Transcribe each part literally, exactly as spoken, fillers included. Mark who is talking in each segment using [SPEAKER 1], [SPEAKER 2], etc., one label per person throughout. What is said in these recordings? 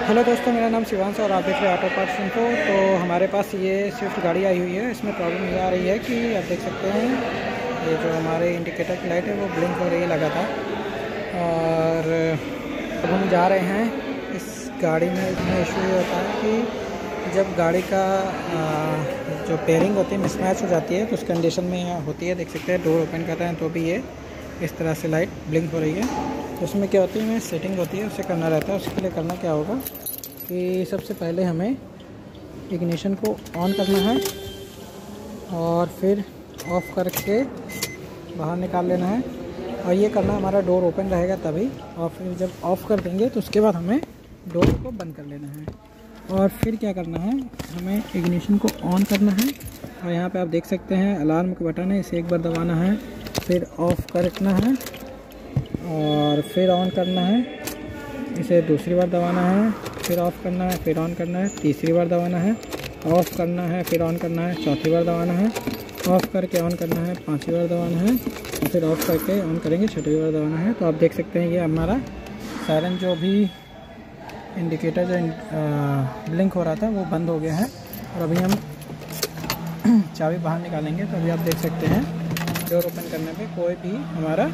[SPEAKER 1] Hello दोस्तों, मेरा नाम शिवांश और आप देख रहे हैं ऑटो पार्ट्स इन्फो। तो हमारे पास ये स्विफ्ट गाड़ी आई हुई है। इसमें प्रॉब्लम ये आ रही है कि आप देख सकते हैं ये जो हमारे इंडिकेटर की लाइट है वो ब्लिंक हो रही है लगातार। और अब हम जा रहे हैं। इस गाड़ी में इतना इशू ये होता है कि जब गाड़ी का जो पेयरिंग होती है मिसमैच हो जाती है तो उस कंडीशन में होती है। देख सकते हैं डोर ओपन करते हैं तो भी ये इस तरह से लाइट ब्लिंक हो रही है। तो उसमें क्या होती है, सेटिंग होती है, उसे करना रहता है। उसके लिए करना क्या होगा कि सबसे पहले हमें इग्निशन को ऑन करना है और फिर ऑफ़ करके बाहर निकाल लेना है। और ये करना हमारा डोर ओपन रहेगा तभी। और फिर जब ऑफ़ कर देंगे तो उसके बाद हमें डोर को बंद कर लेना है। और फिर क्या करना है, हमें इग्निशन को ऑन करना है। और यहाँ पे आप देख सकते हैं अलार्म का बटन है, इसे एक बार दबाना है, फिर ऑफ़ करना है और फिर ऑन करना है। इसे दूसरी बार दबाना है, फिर ऑफ़ करना है, फिर ऑन करना है, तीसरी बार दबाना है, ऑफ़ करना है, फिर ऑन करना है, चौथी बार दबाना है, ऑफ़ करके ऑन करना है, पांचवी बार दबाना है और फिर ऑफ़ करके ऑन करेंगे, छठवीं बार दबाना है। तो आप देख सकते हैं ये हमारा सायरन जो भी इंडिकेटर जो ब्लिंक हो रहा था वो बंद हो गया है। और अभी हम चाबी बाहर निकालेंगे तो अभी आप देख सकते हैं डोर ओपन करने पे कोई भी हमारा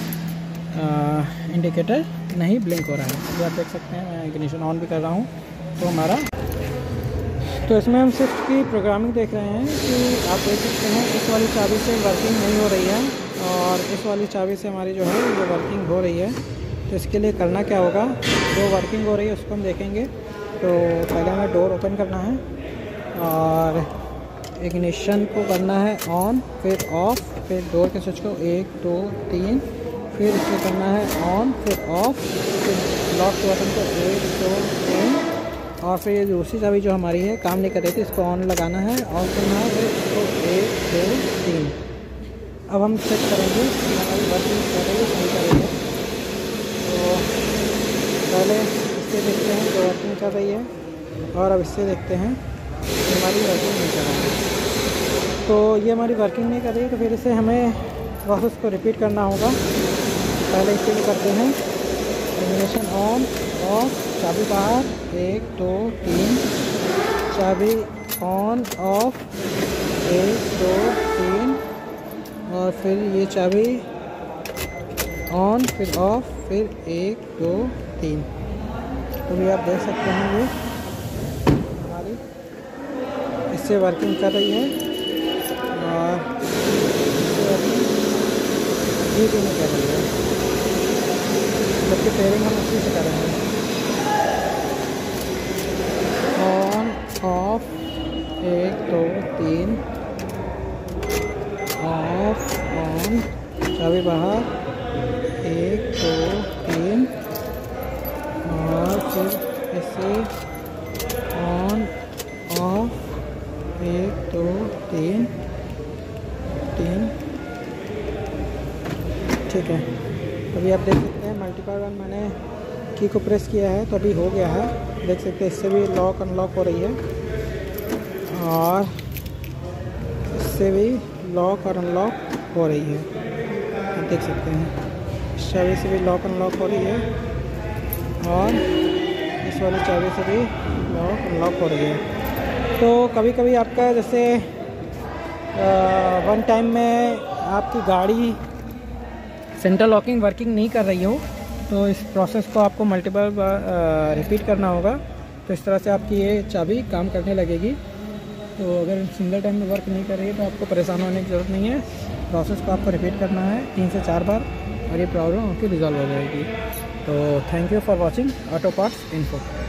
[SPEAKER 1] इंडिकेटर नहीं ब्लिंक हो रहा है। ये आप देख सकते हैं, मैं इग्निशन ऑन भी कर रहा हूँ तो हमारा। तो इसमें हम स्विफ्ट की प्रोग्रामिंग देख रहे हैं कि आप देख सकते हैं इस वाली चाबी से वर्किंग नहीं हो रही है और इस वाली चाबी से हमारी जो है ये वर्किंग हो रही है। तो इसके लिए करना क्या होगा, जो वर्किंग हो रही है उसको हम देखेंगे। तो पहले हमें डोर ओपन करना है और इग्निशन को करना है ऑन, फिर ऑफ़, फिर डोर के स्विच को एक दो तीन, फिर इसे करना है ऑन, फिर ऑफ़, फिर लॉक के बटन को एक दो तीन और फिर ये दूसरी चाबी जो हमारी है काम नहीं कर रही थी इसको ऑन लगाना है, ऑन करना है, फिर इसको एक दो तीन। अब हम चेक करेंगे कि हमारी वर्किंग कर रही है सही कर रही है। तो पहले इससे देखते हैं जो वर्किंग कर रही है और अब इससे देखते हैं कि हमारी वर्किंग नहीं कर रही है। तो ये हमारी वर्किंग नहीं कर रही है तो फिर इसे हमें प्रोसेस को रिपीट करना होगा। पहले इसे भी करते हैं, इग्निशन ऑन, ऑफ, चाबी बाहर, एक दो तीन, चाबी ऑन ऑफ, एक दो तीन और फिर ये चाबी ऑन, फिर ऑफ, फिर एक दो तीन। तो भी आप देख सकते हैं ये हमारी इससे वर्किंग कर रही है और इससे वर्किंग ये भी नहीं कर रही है, जबकि पेयरिंग हम उसी से कर रहे हैं। ऑन ऑफ एक दो तीन, ऑफ ऑन, चाबी बाहर, एक दो तीन और फिर इसे ऑन ऑफ, एक दो तीन तीन। ठीक है, अभी आप देख सकते हैं मल्टीपल बार मैंने की को प्रेस किया है तो अभी हो गया है। देख सकते हैं इससे भी लॉक अनलॉक हो रही है और इससे भी लॉक और अनलॉक हो रही है। आप देख सकते हैं इस चाबी से भी लॉक अनलॉक हो रही है और इस वाली चाबी से भी लॉक अनलॉक हो रही है। तो कभी कभी आपका जैसे वन टाइम में आपकी गाड़ी सेंटर लॉकिंग वर्किंग नहीं कर रही हो तो इस प्रोसेस को आपको मल्टीपल बार रिपीट करना होगा। तो इस तरह से आपकी ये चाबी काम करने लगेगी। तो अगर सिंगल टाइम में वर्क नहीं कर रही है तो आपको परेशान होने की ज़रूरत नहीं है। प्रोसेस को आपको रिपीट करना है तीन से चार बार और ये प्रॉब्लम आपकी रिजॉल्व हो जाएगी। तो thank you for watching auto parts info.